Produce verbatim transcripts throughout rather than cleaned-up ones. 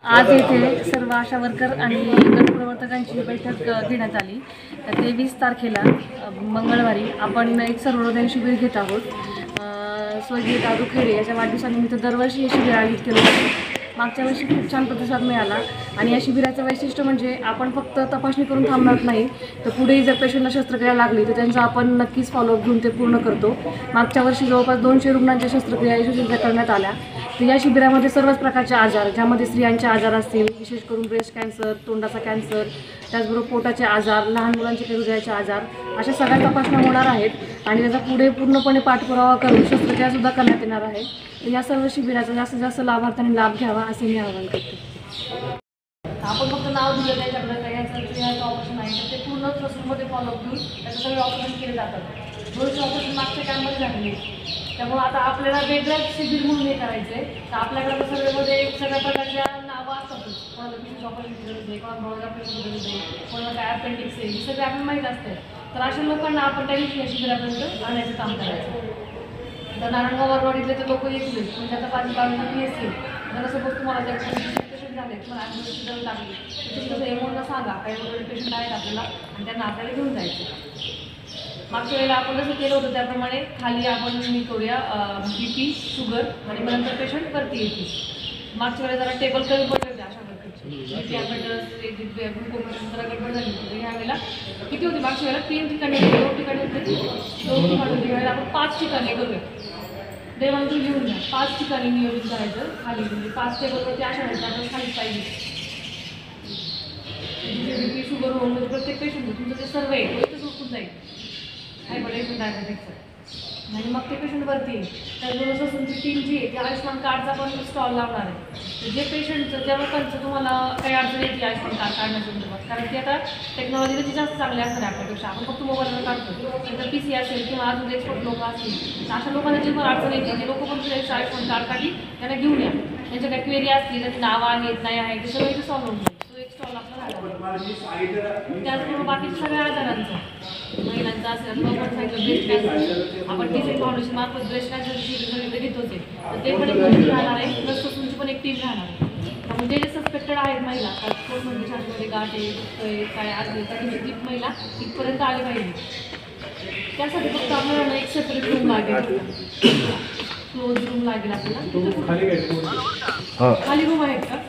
आज येथे सर्व आशा वर्कर आणि गट प्रवर्तकांची बैठक घेण्यात आली। तेवीस तारखेला मंगळवारी आपण एक सर्वोदय शिबिर घेत आहोत। स्वर्गीय दादू खैरे याच्या वाढदिवसानिमित्त दरवर्षी हे शिबिर आयोजित केले जाते। मागच्या वर्षी खूप छान प्रतिसाद मिळाला आणि या शिबिराचं वैशिष्ट्य म्हणजे आपण फक्त तपासणी करून थांबणार नाही, तर पुढेही जर पेशंटला शस्त्रक्रिया लागली तर त्यांचा आपण नक्कीच फॉलोअप घेऊन ते पूर्ण करतो। मागच्या वर्षी जवळपास दोनशे रुग्णांच्या शस्त्रक्रिया यशस्वी करण्यात आल्या। तर या शिबिरामध्ये सर्वच प्रकारचे आजार, ज्यामध्ये स्त्रियांचे आजार असतील, विशेष करून ब्रेस्ट कॅन्सर, तोंडाचा कॅन्सर, त्याचबरोबर पोटाचे आजार, लहान मुलांचे हृदयाचे आजार, अशा सगळ्या तपासण्या होणार आहेत आणि त्याचा पुढे पूर्णपणे पाठपुरावा करून शस्त्रक्रिया सुद्धा करण्यात येणार आहे। तर या सर्व शिबिराचा जास्तीत जास्त लाभार्थ्यांनी लाभ घ्यावा असे मी आवाहन करते। आपण फक्त नाव दिलं त्याच्याकडे काही याचं ऑपरेशन आहे तर ते पूर्ण प्रोसेसमध्ये फॉलोअप घेऊन त्याचं सगळे ऑपरेशन केले जातात। दोनशे ऑपरेशन मागच्या कॅम्पमध्ये झालेले, त्यामुळे आता आपल्याला वेगळंच शिबिर म्हणून हे करायचं आहे। तर आपल्याकडे सगळ्यामध्ये सगळ्या प्रकारच्या नावं असतातच, कोणाला विशेष ऑपरेशन गरज आहे, कोणाला डोळ्याचं ऑपरेशन गरज आहे, कोणाला काय अपेंडिक्स आहे, हे सगळे आपल्याला माहीत असते। तर अशा लोकांना आपण त्या दिवशी या शिबिरापर्यंत आणण्याचं काम करायचं। तर नारायणगाव वरवाडीतले ते लोक येतील, म्हणजे आता पाच बाजूला पी एस सी जर सपोज तुम्हाला जर पेशंट झाले, तुम्हाला ॲम्ब्युलन्सची गरज लागली तर तुम्ही तसं एमओला सांगा काही वगैरे पेशंट आहेत आपल्याला आणि त्यांना आपल्याला घेऊन जायचं। मागच्या वेळेला आपण जसं केलं होतं त्याप्रमाणे खाली आपण मी करूया बी पी, शुगर आणि मग नंतर पेशंट वरती येतील। मागच्या वेळेला जरा टेबल कमी पडले होते अशा प्रकारचे बी पी ॲपेंडस ग्लुकोमेशन जरा गडबड झाली होती। ह्या वेळेला किती होती? मागच्या वेळेला तीन ठिकाणी दोन ठिकाणी होते दोन ठिकाणी होते ह्यावेळेला आपण पाच ठिकाणी करूया। देवाला तुम्ही घेऊन घ्या, पाच ठिकाणी नियोजित करायचं खाली, म्हणजे पाच टेबलवरती अशा वेळेस आपण खाली पाहिजे बी पी शुगर होऊन म्हणजे प्रत्येक पेशंट तुमचं जे सर्व आहे तो इथं झोपून जाईल हायपरटेन्शन डायबेटिक्सचं आणि मग ते पेशंट वरती येईल। त्याचबरोबर तुमची टीम जी आहे ती आयुष्यमान कार्डचा पण स्टॉल लावणार आहे। तर जे पेशंटचं ज्या लोकांचं तुम्हाला काही अडचण येते आयुष्यमान कार्ड काढण्याच्या संदर्भात, कारण की आता टेक्नॉलॉजी त्याची जास्त चांगली असणार आहे आपल्यापेक्षा, आपण फक्त मोबाईलवर काढतो। नंतर पी सी असेल किंवा अजून एक्सपर्ट लोक असतील तर अशा लोकांना जे पण अडचण येते ते लोक पण तुझ्या आयुष्यमान कार्ड काढली त्यांना घेऊन या। त्यांच्या काही क्वेरी असतील, त्याची नावं आहेत नाही आहेत ते सगळं इथे सॉल्व्ह होऊन जाईल। तो एक स्टॉल आपला राहिला। त्याचबरोबर बाकीच्या सगळ्या आजारांचं महिलांचा असेल सांगितलं ब्रेस्ट कॅन्सर, आपण टीसी फाउंडेशन मार्फत ब्रेस्ट कॅन्सरची घेत होते तर ते पण एक टीम राहणार आहे, प्लस तुमची पण एक टीम राहणार आहे। म्हणजे जे सस्पेक्टेड आहेत महिला म्हणजे शासनामध्ये गाठ आहे काय असेल तर तुमची ती महिला इथपर्यंत आली पाहिजे। त्यासाठी फक्त आपल्याला एक सेपरेट रूम लागेल, क्लोज रूम लागेल आपल्याला। खाली रूम आहेत का?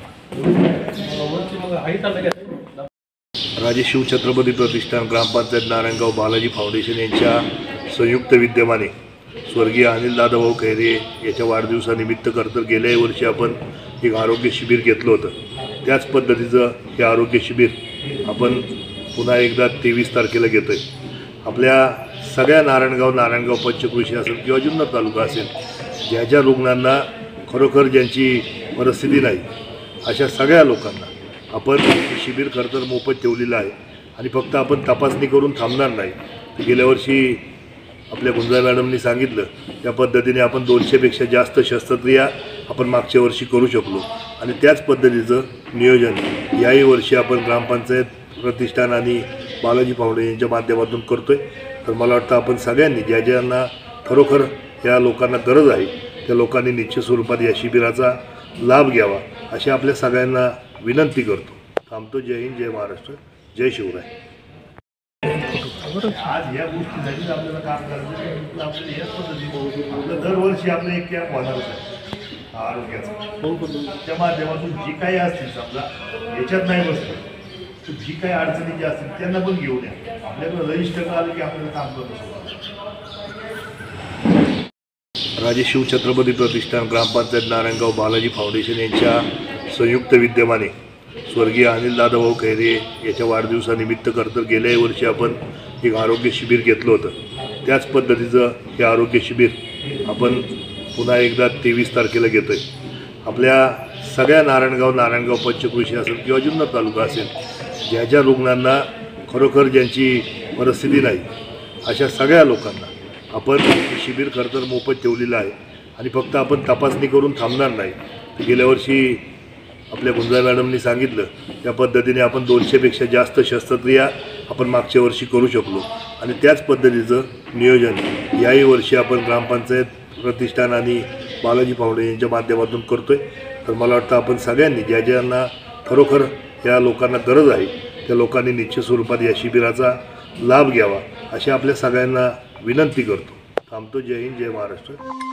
राजे शिवछत्रपती प्रतिष्ठान, ग्रामपंचायत नारायणगाव, बालाजी फाउंडेशन यांच्या संयुक्त विद्यमाने स्वर्गीय अनिल दादाभाऊ खैरे याच्या वाढदिवसानिमित्त करतर गेल्या वर्षी आपण एक आरोग्य शिबिर घेतलं होतं। त्याच पद्धतीचं हे आरोग्य शिबिर आपण पुन्हा एकदा तेवीस तारखेला घेतो आहे। आपल्या सगळ्या नारायणगाव नारायणगाव पंचक्रोशी असेल किंवा जुन्नर तालुका असेल, ज्या ज्या रुग्णांना खरोखर ज्यांची परिस्थिती नाही अशा सगळ्या लोकांना आपण शिबिर खरंतर मोफत ठेवलेलं आहे आणि फक्त आपण तपासणी करून थांबणार नाही। गेल्या वर्षी आपल्या गुंजा मॅडमनी सांगितलं त्या पद्धतीने आपण दोनशेपेक्षा जास्त शस्त्रक्रिया आपण मागच्या वर्षी करू शकलो आणि त्याच पद्धतीचं नियोजन याही वर्षी आपण ग्रामपंचायत प्रतिष्ठान आणि बालाजी फाउंडेशनच्या माध्यमातून करतो आहे। तर मला वाटतं आपण सगळ्यांनी ज्या ज्यांना खरोखर या लोकांना गरज आहे त्या लोकांनी निश्चित स्वरूपात या शिबिराचा लाभ घ्यावा अशी आपल्या सगळ्यांना विनंती करतो। थांबतो। जय हिंद, जय महाराष्ट्र, जय शिवराय। आज या गोष्टीसाठी आपल्याला काम करायचं, आपल्याला याच पद्धतीने आपलं दरवर्षी आपलं एक कॅम्प होणारच आहे आरोग्याचा। त्या माध्यमातून जी काही असतील समजा याच्यात नाही बसतं तर जी काही अडचणी ज्या असतील त्यांना पण घेऊन या। आपल्याकडे रजिस्टर आलं की आपल्याला काम करू। राजे शिवछत्रपती प्रतिष्ठान, ग्रामपंचायत नारायणगाव, बालाजी फाउंडेशन यांच्या संयुक्त विद्यमाने स्वर्गीय अनिल दादाभाऊ खैरे याच्या वाढदिवसानिमित्त करतर गेल्या वर्षी आपण एक आरोग्य शिबिर घेतलं होतं। त्याच पद्धतीचं हे आरोग्य शिबिर आपण पुन्हा एकदा तेवीस तारखेला घेतो आहे। आपल्या सगळ्या नारायणगाव नारायणगाव पंचक्रोशी असेल किंवा जुन्नर तालुका असेल, ज्या ज्या रुग्णांना खरोखर ज्यांची परिस्थिती नाही अशा सगळ्या लोकांना आपण शिबिर खरंतर मोफत ठेवलेलं आहे आणि फक्त आपण तपासणी करून थांबणार नाही। गेल्या वर्षी आपल्या गुंजा मॅडमनी सांगितलं त्या पद्धतीने आपण दोनशेपेक्षा जास्त शस्त्रक्रिया आपण मागच्या वर्षी करू शकलो आणि त्याच पद्धतीचं नियोजन याही वर्षी आपण ग्रामपंचायत प्रतिष्ठान आणि बालाजी फाउंडेशनच्या माध्यमातून करतो आहे। तर मला वाटतं आपण सगळ्यांनी ज्या ज्यांना खरोखर या लोकांना गरज आहे त्या लोकांनी निश्चित स्वरूपात या शिबिराचा लाभ घ्यावा अशी आपल्या सगळ्यांना विनंती करतो. थांबतो. जय हिंद, जय महाराष्ट्र.